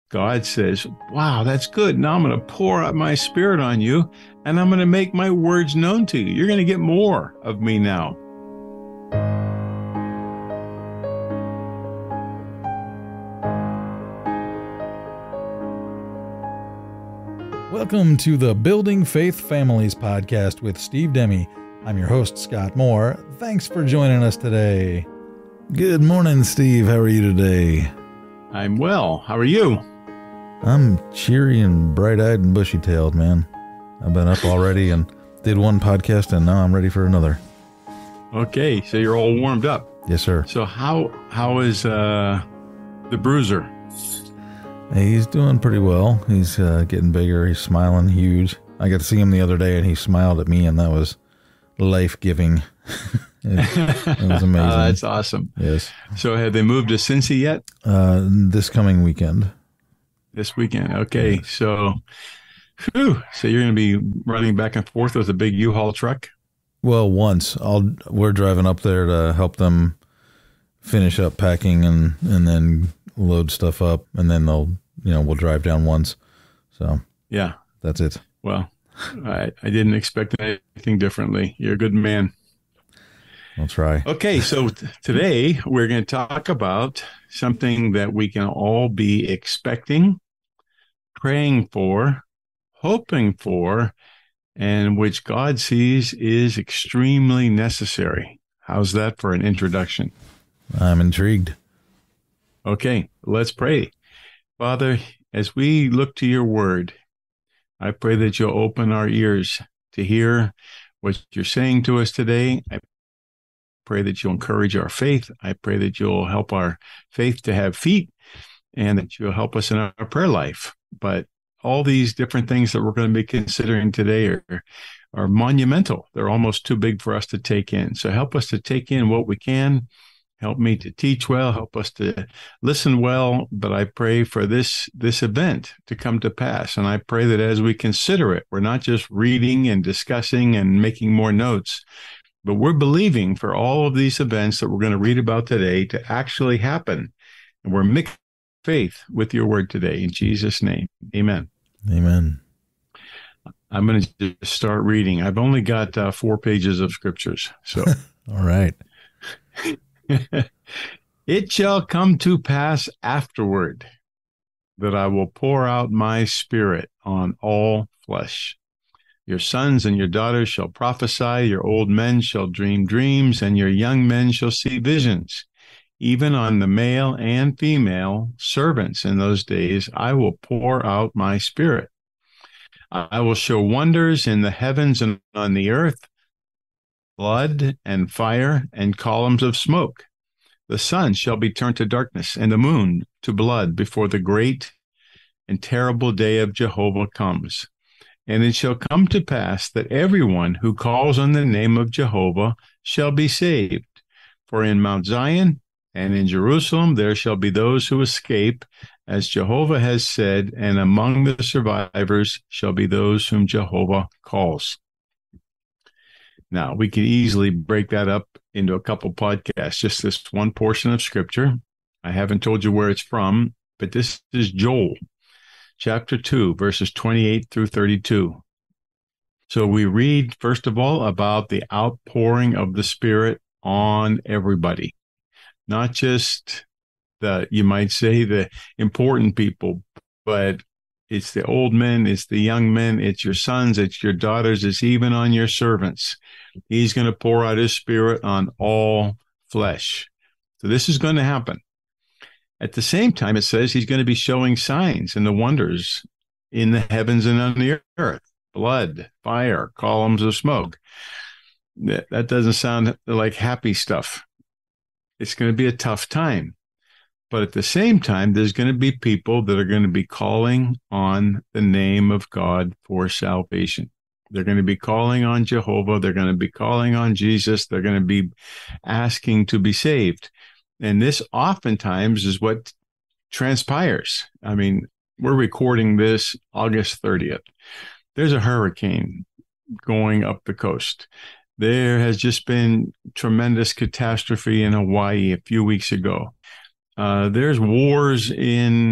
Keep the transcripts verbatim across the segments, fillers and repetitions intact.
God says, wow, that's good. Now I'm going to pour out my spirit on you, and I'm going to make my words known to you. You're going to get more of me now. Welcome to the Building Faith Families podcast with Steve Demme. I'm your host, Scott Moore. Thanks for joining us today. Good morning, Steve. How are you today? I'm well. How are you? I'm cheery and bright-eyed and bushy-tailed, man. I've been up already and did one podcast, and now I'm ready for another. Okay, so you're all warmed up. Yes, sir. So how how is uh, the bruiser? Hey, he's doing pretty well. He's uh, getting bigger. He's smiling huge. I got to see him the other day, and he smiled at me, and that was life-giving. it, it was amazing. Uh, that's awesome. Yes. So have they moved to Cincy yet? Uh, this coming weekend. This weekend. Okay, so whew, so you're going to be running back and forth with a big U-Haul truck? Well, once. I'll we're driving up there to help them finish up packing and, and then load stuff up, and then they'll, you know, we'll drive down once. So yeah, that's it. Well, I, I didn't expect anything differently. You're a good man. I'll try. Okay, so t- today we're going to talk about something that we can all be expecting, praying for, hoping for, and which God sees is extremely necessary. How's that for an introduction? I'm intrigued. Okay, let's pray. Father, as we look to your word, I pray that you'll open our ears to hear what you're saying to us today. I pray that you'll encourage our faith. I pray that you'll help our faith to have feet, and that you'll help us in our prayer life. But all these different things that we're going to be considering today are, are monumental. They're almost too big for us to take in. So help us to take in what we can. Help me to teach well. Help us to listen well. But I pray for this, this event to come to pass. And I pray that as we consider it, we're not just reading and discussing and making more notes, but we're believing for all of these events that we're going to read about today to actually happen. And we're mixing faith with your word today. In Jesus' name, amen. Amen. I'm going to just start reading. I've only got uh, four pages of scriptures. So, all right. It shall come to pass afterward that I will pour out my spirit on all flesh. Your sons and your daughters shall prophesy, your old men shall dream dreams, and your young men shall see visions. Even on the male and female servants in those days, I will pour out my spirit. I will show wonders in the heavens and on the earth, blood and fire and columns of smoke. The sun shall be turned to darkness and the moon to blood before the great and terrible day of Jehovah comes. And it shall come to pass that everyone who calls on the name of Jehovah shall be saved. For in Mount Zion and in Jerusalem there shall be those who escape, as Jehovah has said, and among the survivors shall be those whom Jehovah calls. Now, we can easily break that up into a couple podcasts, just this one portion of scripture. I haven't told you where it's from, but this is Joel, chapter two, verses twenty-eight through thirty-two. So we read, first of all, about the outpouring of the Spirit on everybody, not just the, you might say, the important people, but it's the old men, it's the young men, it's your sons, it's your daughters, it's even on your servants. He's going to pour out his spirit on all flesh. So this is going to happen. At the same time, it says he's going to be showing signs and the wonders in the heavens and on the earth. Blood, fire, columns of smoke. That, that doesn't sound like happy stuff. It's going to be a tough time. But at the same time, there's going to be people that are going to be calling on the name of God for salvation. They're going to be calling on Jehovah. They're going to be calling on Jesus. They're going to be asking to be saved. And this oftentimes is what transpires. I mean, we're recording this August thirtieth. There's a hurricane going up the coast. There has just been tremendous catastrophe in Hawaii a few weeks ago. Uh, there's wars in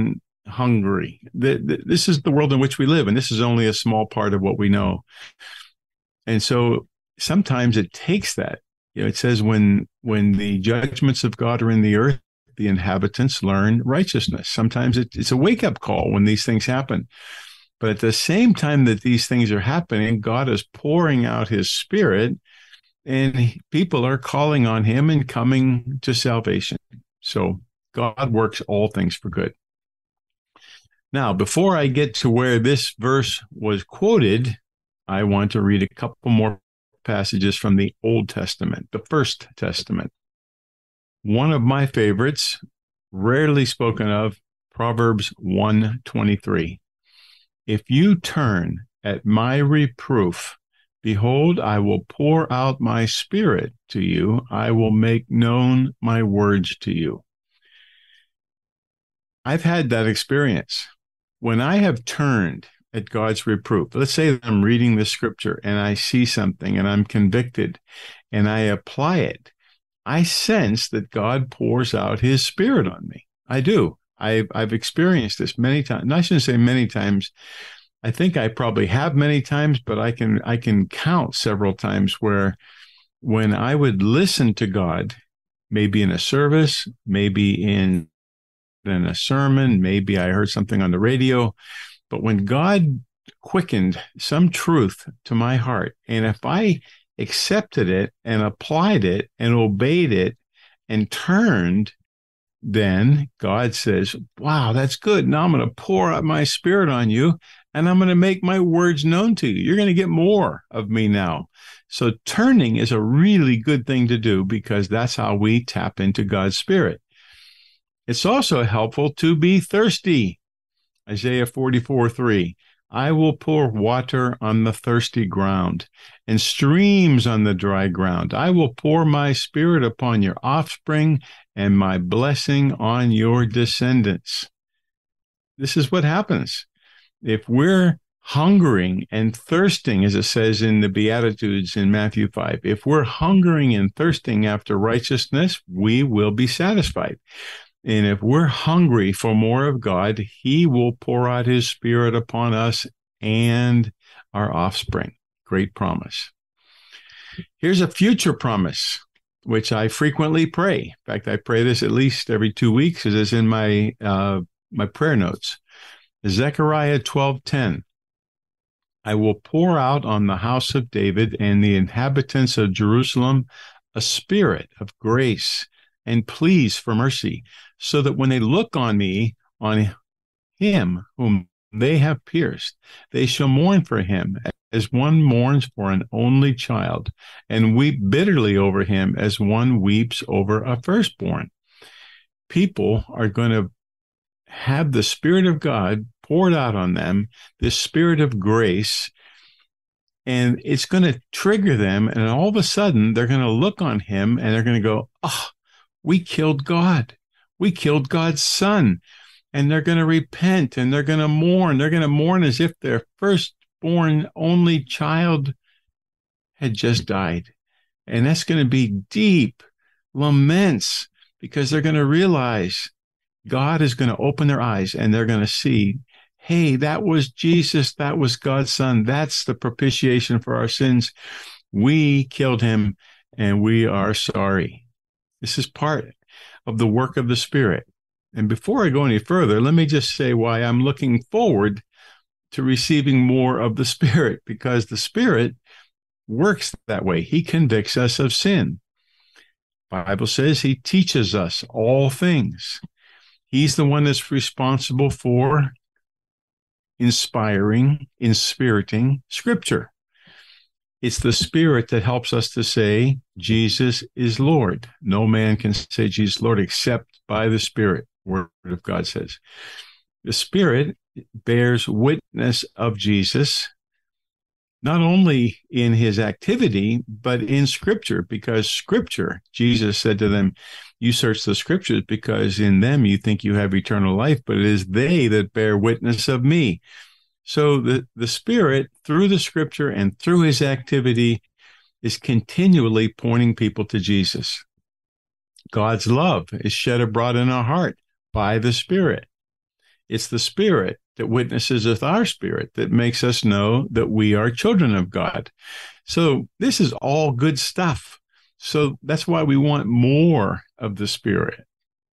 hungry. The, the, this is the world in which we live, and this is only a small part of what we know. And so sometimes it takes that. You know, it says when when the judgments of God are in the earth, the inhabitants learn righteousness. Sometimes it, it's a wake-up call when these things happen. But at the same time that these things are happening, God is pouring out his Spirit, and people are calling on him and coming to salvation. So God works all things for good. Now, before I get to where this verse was quoted, I want to read a couple more passages from the Old Testament, the First Testament. One of my favorites, rarely spoken of, Proverbs one twenty-three. If you turn at my reproof, behold, I will pour out my Spirit to you. I will make known my words to you. I've had that experience. When I have turned at God's reproof, let's say that I'm reading the scripture and I see something and I'm convicted and I apply it, I sense that God pours out his Spirit on me. I do. I've, I've experienced this many times. And I shouldn't say many times. I think I probably have many times, but I can I can count several times where when I would listen to God, maybe in a service, maybe in, in a sermon, maybe I heard something on the radio, but when God quickened some truth to my heart, and if I accepted it and applied it and obeyed it and turned, then God says, wow, that's good. Now I'm going to pour out my Spirit on you, and I'm going to make my words known to you. You're going to get more of me now. So turning is a really good thing to do, because that's how we tap into God's Spirit. It's also helpful to be thirsty. Isaiah forty-four three. I will pour water on the thirsty ground and streams on the dry ground. I will pour my Spirit upon your offspring and my blessing on your descendants. This is what happens. If we're hungering and thirsting, as it says in the Beatitudes in Matthew five, if we're hungering and thirsting after righteousness, we will be satisfied. And if we're hungry for more of God, he will pour out his Spirit upon us and our offspring. Great promise. Here's a future promise, which I frequently pray. In fact, I pray this at least every two weeks, as is in my uh, my prayer notes. Zechariah twelve ten. I will pour out on the house of David and the inhabitants of Jerusalem a spirit of grace and pleas for mercy, so that when they look on me, on him whom they have pierced, they shall mourn for him as one mourns for an only child, and weep bitterly over him as one weeps over a firstborn. People are going to have the Spirit of God poured out on them, this Spirit of grace, and it's going to trigger them, and all of a sudden they're going to look on him and they're going to go, oh, we killed God. We killed God's Son. And they're going to repent, and they're going to mourn. They're going to mourn as if their firstborn only child had just died. And that's going to be deep laments, because they're going to realize God is going to open their eyes, and they're going to see, hey, that was Jesus. That was God's Son. That's the propitiation for our sins. We killed him, and we are sorry. This is part of the work of the Spirit. And before I go any further, let me just say why I'm looking forward to receiving more of the Spirit, because the Spirit works that way. He convicts us of sin. The Bible says he teaches us all things. He's the one that's responsible for inspiring, inspiriting Scripture. It's the Spirit that helps us to say Jesus is Lord. No man can say Jesus is Lord except by the Spirit, Word of God says. The Spirit bears witness of Jesus, not only in his activity, but in Scripture, because Scripture, Jesus said to them, you search the Scriptures because in them you think you have eternal life, but it is they that bear witness of me. So the, the Spirit, through the Scripture and through his activity, is continually pointing people to Jesus. God's love is shed abroad in our heart by the Spirit. It's the Spirit that witnesses with our spirit that makes us know that we are children of God. So this is all good stuff. So that's why we want more of the Spirit.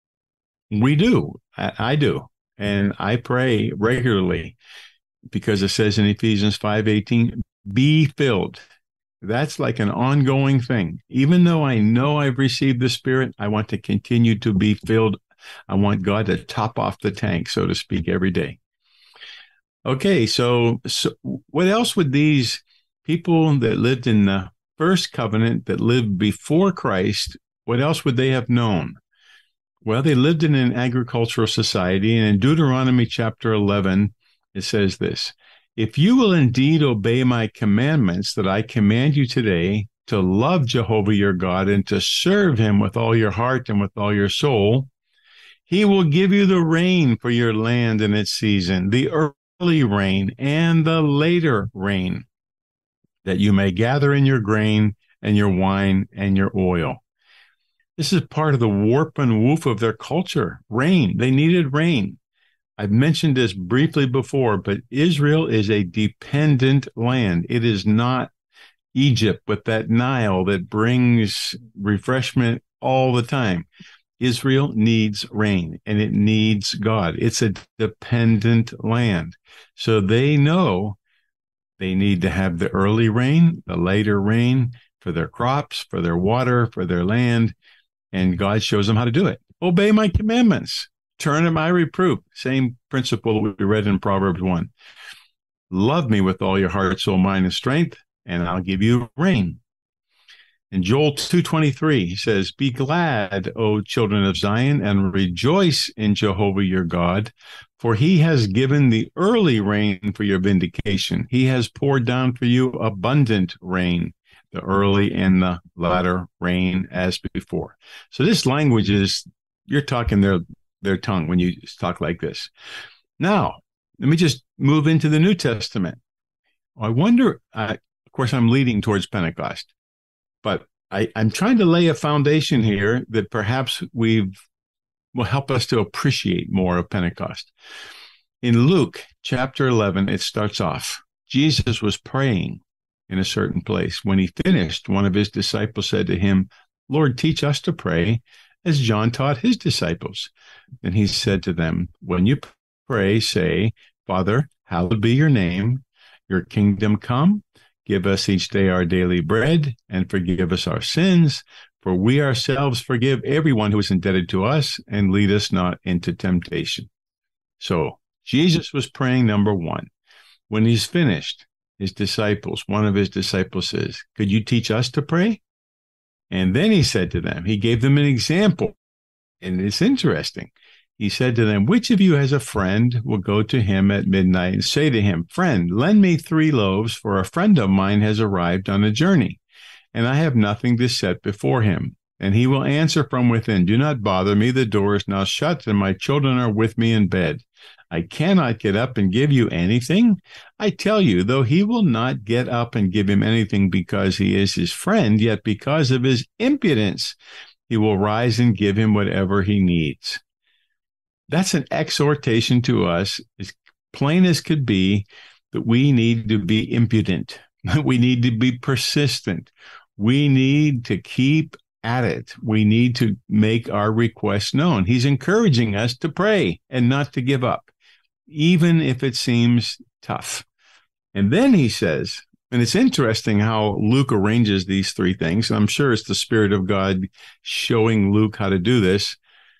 We do. I, I do. And I pray regularly because it says in Ephesians five eighteen, be filled. That's like an ongoing thing. Even though I know I've received the Spirit, I want to continue to be filled. I want God to top off the tank, so to speak, every day. Okay, so, so what else would these people that lived in the first covenant, that lived before Christ, what else would they have known? Well, they lived in an agricultural society, and in Deuteronomy chapter eleven, it says this: if you will indeed obey my commandments that I command you today, to love Jehovah your God and to serve him with all your heart and with all your soul, he will give you the rain for your land in its season, the early rain and the later rain, that you may gather in your grain and your wine and your oil. This is part of the warp and woof of their culture. Rain. They needed rain. I've mentioned this briefly before, but Israel is a dependent land. It is not Egypt with that Nile that brings refreshment all the time. Israel needs rain, and it needs God. It's a dependent land. So they know they need to have the early rain, the later rain for their crops, for their water, for their land, and God shows them how to do it. Obey my commandments. Turn to my reproof. Same principle that we read in Proverbs one. Love me with all your heart, soul, mind, and strength, and I'll give you rain. In Joel two twenty-three, he says, be glad, O children of Zion, and rejoice in Jehovah your God, for he has given the early rain for your vindication. He has poured down for you abundant rain, the early and the latter rain as before. So this language is, you're talking their, their tongue when you talk like this. Now, let me just move into the New Testament. I wonder, uh, of course, I'm leading towards Pentecost, but I, I'm trying to lay a foundation here that perhaps we've will help us to appreciate more of Pentecost. In Luke chapter eleven, it starts off, Jesus was praying in a certain place. When he finished, one of his disciples said to him, Lord, teach us to pray as John taught his disciples. And he said to them, when you pray, say, Father, hallowed be your name, your kingdom come, give us each day our daily bread, and forgive us our sins, for we ourselves forgive everyone who is indebted to us, and lead us not into temptation. So Jesus was praying, number one. When he's finished, his disciples, one of his disciples says, could you teach us to pray? And then he said to them, he gave them an example. And it's interesting. He said to them, which of you has a friend will go to him at midnight and say to him, friend, lend me three loaves, for a friend of mine has arrived on a journey, and I have nothing to set before him. And he will answer from within, do not bother me. The door is now shut, and my children are with me in bed. I cannot get up and give you anything. I tell you, though he will not get up and give him anything because he is his friend, yet because of his impudence, he will rise and give him whatever he needs. That's an exhortation to us, as plain as could be, that we need to be impudent. We need to be persistent. We need to keep at it. We need to make our requests known. He's encouraging us to pray and not to give up, even if it seems tough. And then he says, and it's interesting how Luke arranges these three things. I'm sure it's the Spirit of God showing Luke how to do this.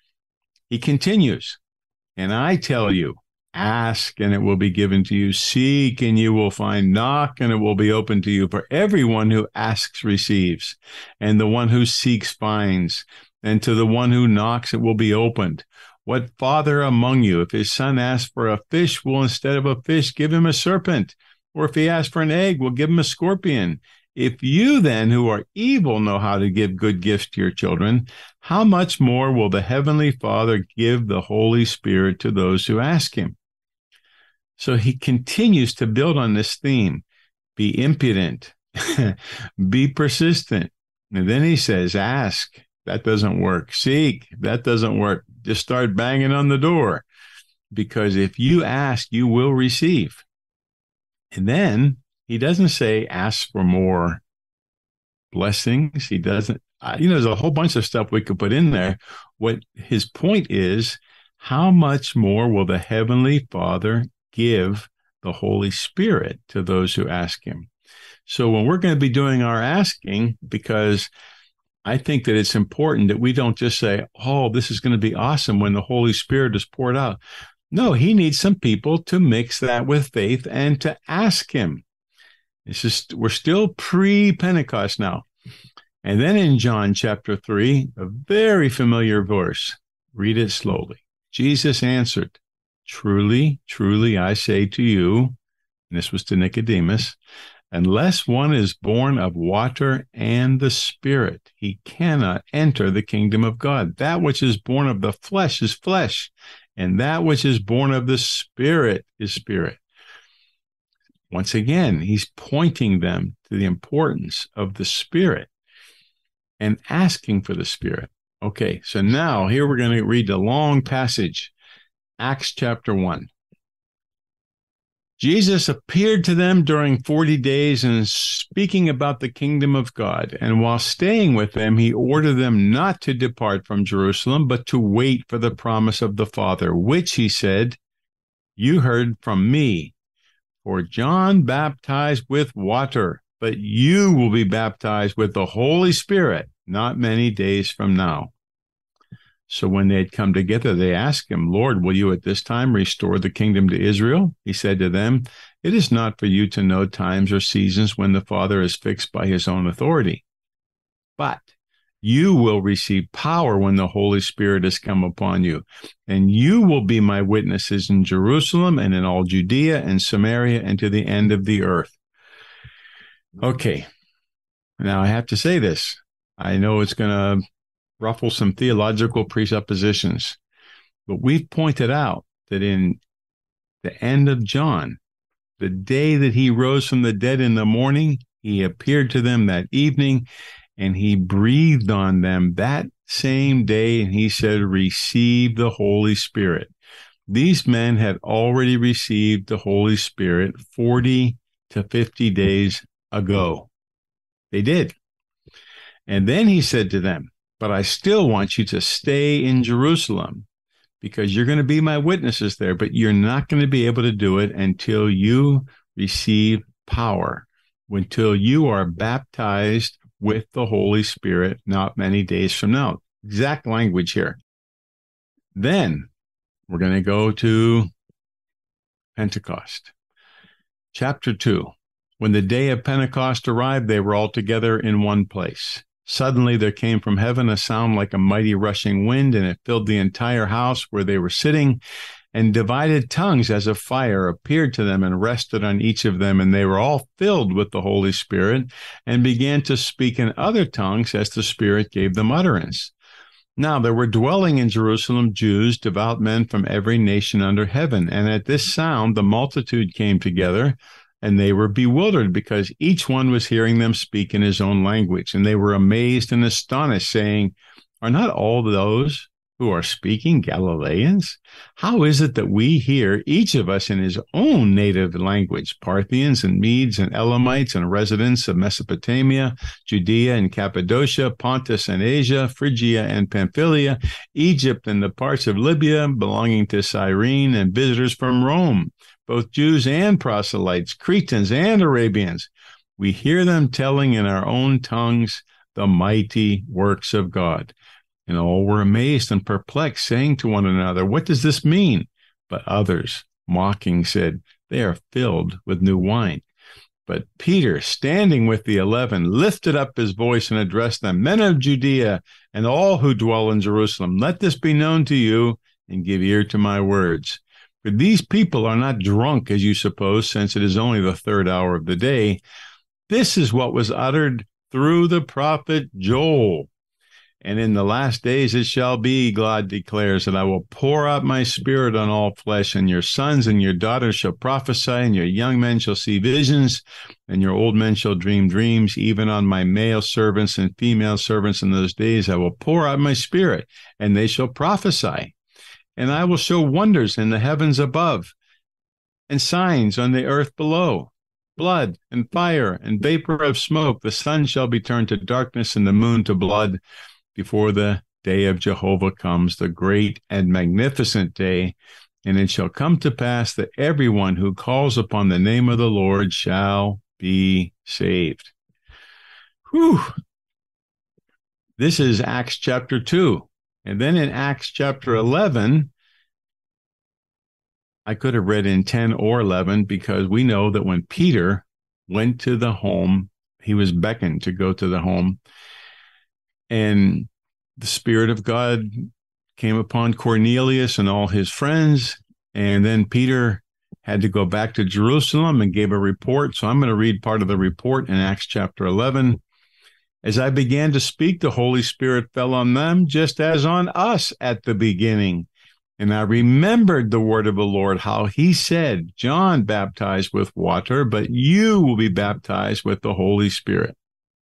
He continues, and I tell you, ask and it will be given to you. Seek and you will find. Knock and it will be open to you. For everyone who asks receives, and the one who seeks finds. And to the one who knocks it will be opened. What father among you, if his son asks for a fish, will instead of a fish give him a serpent? Or if he asks for an egg, will give him a scorpion? If you then, who are evil, know how to give good gifts to your children, how much more will the Heavenly Father give the Holy Spirit to those who ask him? So he continues to build on this theme. Be impudent. Be persistent. And then he says, ask. That doesn't work. Seek. That doesn't work. Just start banging on the door. because if you ask, you will receive. And then he doesn't say ask for more blessings. He doesn't, uh, you know, there's a whole bunch of stuff we could put in there. What his point is, how much more will the Heavenly Father give the Holy Spirit to those who ask him? So when we're going to be doing our asking, because I think that it's important that we don't just say, oh, this is going to be awesome when the Holy Spirit is poured out. No, he needs some people to mix that with faith and to ask him. It's just, we're still pre-Pentecost now. And then in John chapter three, a very familiar verse, read it slowly. Jesus answered, truly, truly, I say to you, and this was to Nicodemus, unless one is born of water and the Spirit, he cannot enter the kingdom of God. That which is born of the flesh is flesh, and that which is born of the Spirit is spirit. Once again, he's pointing them to the importance of the Spirit and asking for the Spirit. Okay, so now here we're going to read the long passage, Acts chapter one. Jesus appeared to them during forty days and speaking about the kingdom of God. And while staying with them, he ordered them not to depart from Jerusalem, but to wait for the promise of the Father, which he said, you heard from me. For John baptized with water, but you will be baptized with the Holy Spirit not many days from now. So when they had come together, they asked him, Lord, will you at this time restore the kingdom to Israel? He said to them, it is not for you to know times or seasons when the Father is fixed by his own authority. But you will receive power when the Holy Spirit has come upon you, and you will be my witnesses in Jerusalem and in all Judea and Samaria and to the end of the earth. Okay, now I have to say this. I know it's going to ruffle some theological presuppositions, but we've pointed out that in the end of John, the day that he rose from the dead in the morning, he appeared to them that evening, and he breathed on them that same day, and he said, receive the Holy Spirit. These men had already received the Holy Spirit forty to fifty days ago. They did. And then he said to them, but I still want you to stay in Jerusalem because you're going to be my witnesses there, but you're not going to be able to do it until you receive power, until you are baptized with the Holy Spirit not many days from now. Exact language here. Then we're going to go to Pentecost. Chapter two. When the day of Pentecost arrived, they were all together in one place. Suddenly there came from heaven a sound like a mighty rushing wind, and it filled the entire house where they were sitting, and divided tongues as of fire appeared to them and rested on each of them, and they were all filled with the Holy Spirit and began to speak in other tongues as the Spirit gave them utterance. Now there were dwelling in Jerusalem Jews, devout men from every nation under heaven, and at this sound the multitude came together, and they were bewildered because each one was hearing them speak in his own language. And they were amazed and astonished, saying, are not all those who are speaking Galileans? How is it that we hear each of us in his own native language, Parthians and Medes and Elamites and residents of Mesopotamia, Judea and Cappadocia, Pontus and Asia, Phrygia and Pamphylia, Egypt and the parts of Libya belonging to Cyrene, and visitors from Rome, both Jews and proselytes, Cretans and Arabians? We hear them telling in our own tongues the mighty works of God. And all were amazed and perplexed, saying to one another, what does this mean? But others, mocking, said, they are filled with new wine. But Peter, standing with the eleven, lifted up his voice and addressed them, men of Judea and all who dwell in Jerusalem, let this be known to you, and give ear to my words. For these people are not drunk, as you suppose, since it is only the third hour of the day. This is what was uttered through the prophet Joel. And in the last days it shall be, God declares, that I will pour out my spirit on all flesh, and your sons and your daughters shall prophesy, and your young men shall see visions, and your old men shall dream dreams. Even on my male servants and female servants in those days I will pour out my spirit, and they shall prophesy. and I will show wonders in the heavens above and signs on the earth below, blood and fire and vapor of smoke. The sun shall be turned to darkness and the moon to blood before the day of Jehovah comes, the great and magnificent day. And it shall come to pass that everyone who calls upon the name of the Lord shall be saved. Whew. This is Acts chapter two. And then in Acts chapter eleven, I could have read in ten or eleven, because we know that when Peter went to the home, he was beckoned to go to the home, and the Spirit of God came upon Cornelius and all his friends, and then Peter had to go back to Jerusalem and gave a report. So I'm going to read part of the report in Acts chapter eleven. As I began to speak, the Holy Spirit fell on them just as on us at the beginning. And I remembered the word of the Lord, how he said, John baptized with water, but you will be baptized with the Holy Spirit.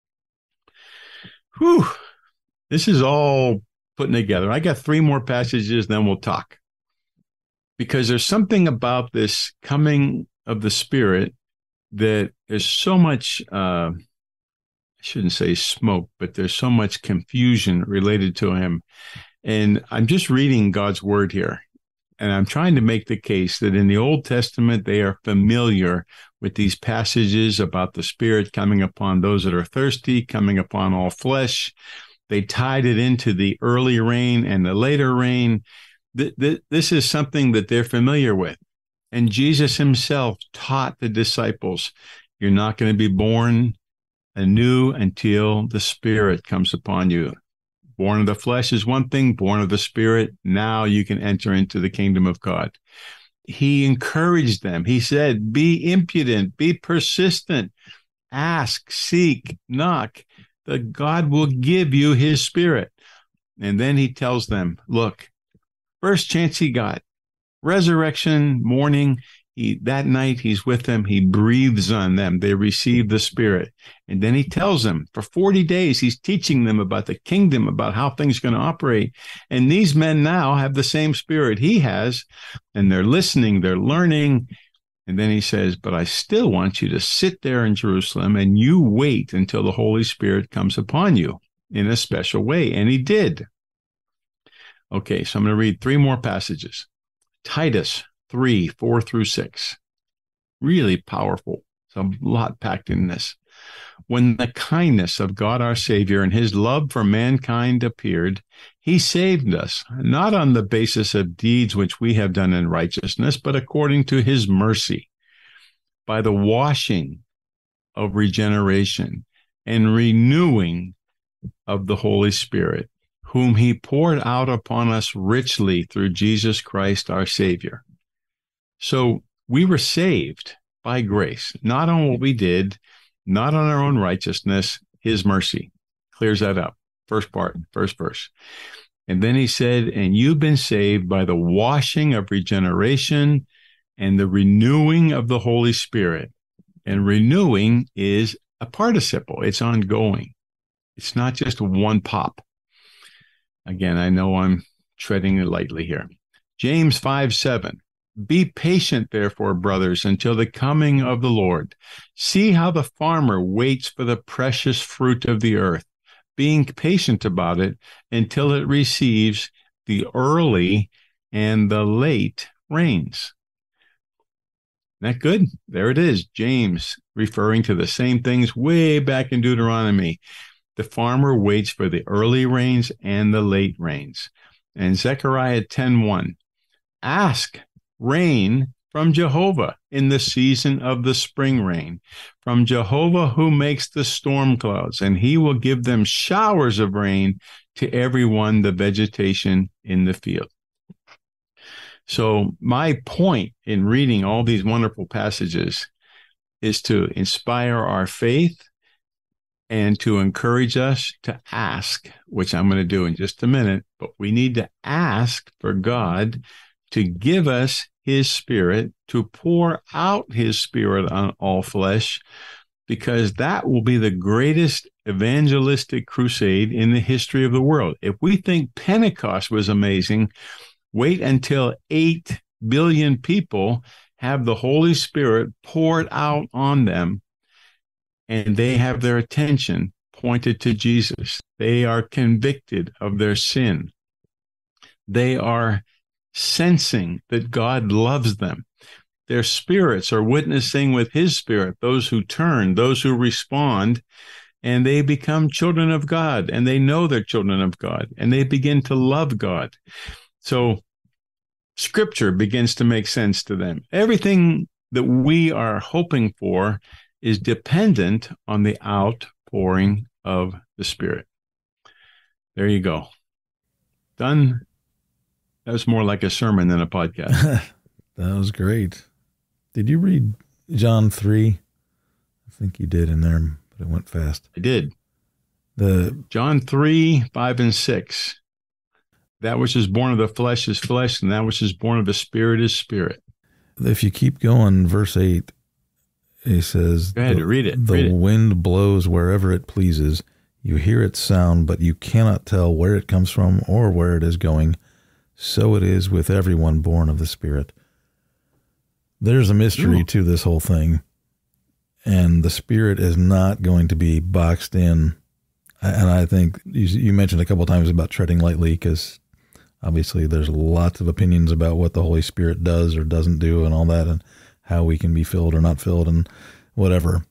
Whew. This is all putting together. I got three more passages, then we'll talk. Because there's something about this coming of the Spirit that is so much, uh, I shouldn't say smoke, but there's so much confusion related to him. And I'm just reading God's word here. And I'm trying to make the case that in the Old Testament, they are familiar with these passages about the Spirit coming upon those that are thirsty, coming upon all flesh. They tied it into the early rain and the later rain. Th- th- this is something that they're familiar with. And Jesus himself taught the disciples, you're not going to be born anew until the Spirit comes upon you. Born of the flesh is one thing, born of the Spirit, now you can enter into the kingdom of God. He encouraged them. He said, be impudent, be persistent, ask, seek, knock, that God will give you his Spirit. And then he tells them, look, first chance he got, resurrection morning, he, that night he's with them, he breathes on them, they receive the Spirit. And then he tells them, for forty days, he's teaching them about the kingdom, about how things are going to operate. And these men now have the same Spirit he has, and they're listening, they're learning. And then he says, but I still want you to sit there in Jerusalem and you wait until the Holy Spirit comes upon you in a special way. And he did. Okay, so I'm going to read three more passages. Titus three, four through six. Really powerful. There's a lot packed in this. When the kindness of God our Savior and his love for mankind appeared, he saved us, not on the basis of deeds which we have done in righteousness, but according to his mercy, by the washing of regeneration and renewing of the Holy Spirit, whom he poured out upon us richly through Jesus Christ our Savior. So we were saved by grace, not on what we did, not on our own righteousness, his mercy. Clears that up. First part, first verse. And then he said, and you've been saved by the washing of regeneration and the renewing of the Holy Spirit. And renewing is a participle. It's ongoing. It's not just one pop. Again, I know I'm treading lightly here. James five seven. Be patient, therefore, brothers, until the coming of the Lord. See how the farmer waits for the precious fruit of the earth, being patient about it until it receives the early and the late rains. Isn't that good? There it is. James referring to the same things way back in Deuteronomy. The farmer waits for the early rains and the late rains. And Zechariah ten one. Ask rain from Jehovah in the season of the spring rain, from Jehovah who makes the storm clouds, and he will give them showers of rain to everyone, the vegetation in the field. So my point in reading all these wonderful passages is to inspire our faith and to encourage us to ask, which I'm going to do in just a minute, but we need to ask for God to give us his Spirit, to pour out his Spirit on all flesh, because that will be the greatest evangelistic crusade in the history of the world. If we think Pentecost was amazing, Wait until eight billion people have the Holy Spirit poured out on them, and they have their attention pointed to Jesus. They are convicted of their sin. They are sensing that God loves them. Their spirits are witnessing with his spirit, those who turn, those who respond, and they become children of God, and they know they're children of God, and they begin to love God. So Scripture begins to make sense to them. Everything that we are hoping for is dependent on the outpouring of the Spirit. There you go. Done. That was more like a sermon than a podcast. That was great. Did you read John three? I think you did in there, but it went fast. I did. The John three, five, and six. That which is born of the flesh is flesh, and that which is born of the Spirit is spirit. If you keep going, verse eight, he says, Go ahead, the, read it. The read it. wind blows wherever it pleases. You hear its sound, but you cannot tell where it comes from or where it is going. So it is with everyone born of the Spirit. There's a mystery Ooh. to this whole thing, and the Spirit is not going to be boxed in. And I think you, you mentioned a couple of times about treading lightly, because obviously there's lots of opinions about what the Holy Spirit does or doesn't do and all that, and how we can be filled or not filled and whatever.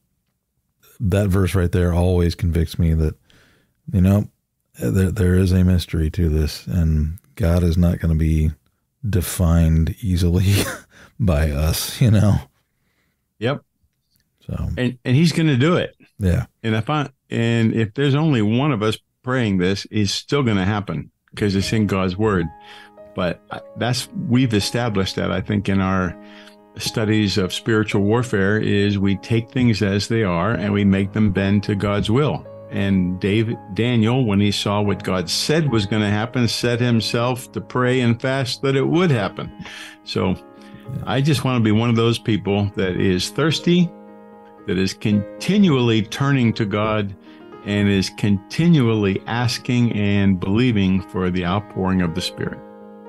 That verse right there always convicts me that, you know, there there is a mystery to this, and God is not going to be defined easily by us, you know? Yep. So, and, and he's going to do it. Yeah. And if I, and if there's only one of us praying this, it's still going to happen because it's in God's word. But that's, we've established that, I think, in our studies of spiritual warfare, is we take things as they are and we make them bend to God's will. And David, Daniel, when he saw what God said was going to happen, set himself to pray and fast that it would happen. So I just want to be one of those people that is thirsty, that is continually turning to God, and is continually asking and believing for the outpouring of the Spirit.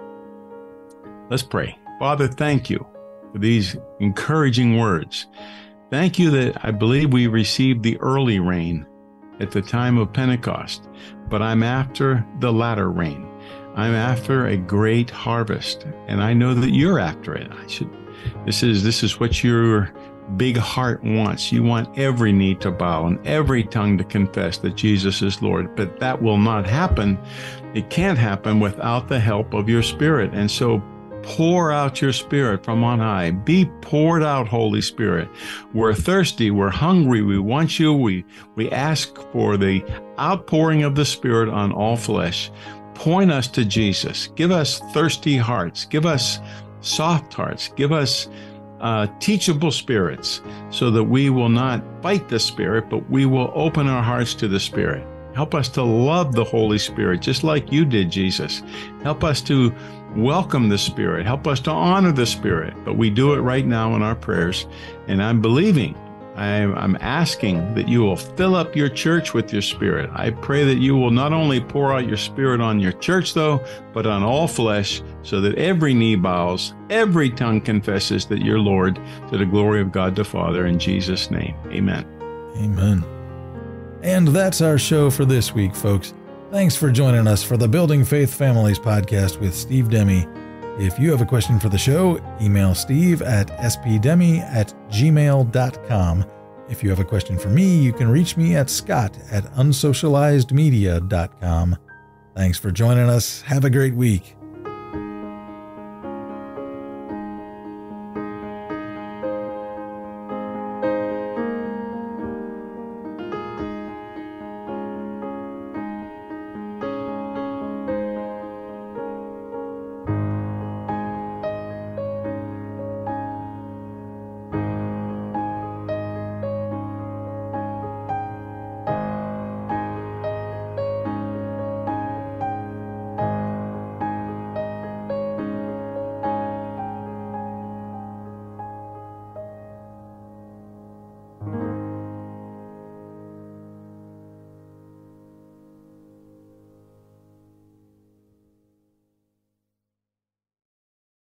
Let's pray. Father, thank you for these encouraging words. Thank you that I believe we received the early rain at the time of Pentecost, but I'm after the latter rain. I'm after a great harvest, and I know that you're after it. I should. This is this is what your big heart wants. You want every knee to bow and every tongue to confess that Jesus is Lord, but that will not happen. It can't happen without the help of your Spirit, and so pour out your Spirit from on high. Be poured out, Holy Spirit. We're thirsty. We're hungry. We want you. We, we ask for the outpouring of the Spirit on all flesh. Point us to Jesus. Give us thirsty hearts. Give us soft hearts. Give us uh, teachable spirits, so that we will not fight the Spirit, but we will open our hearts to the Spirit. Help us to love the Holy Spirit, just like you did, Jesus. Help us to welcome the Spirit. Help us to honor the Spirit. But we do it right now in our prayers. And I'm believing, I'm, I'm asking that you will fill up your church with your Spirit. I pray that you will not only pour out your Spirit on your church, though, but on all flesh, so that every knee bows, every tongue confesses that you're Lord, to the glory of God the Father. In Jesus' name, amen. Amen. And that's our show for this week, folks. Thanks for joining us for the Building Faith Families podcast with Steve Demme. If you have a question for the show, email steve at spdemme at gmail dot com. If you have a question for me, you can reach me at scott at unsocializedmedia dot com. Thanks for joining us. Have a great week.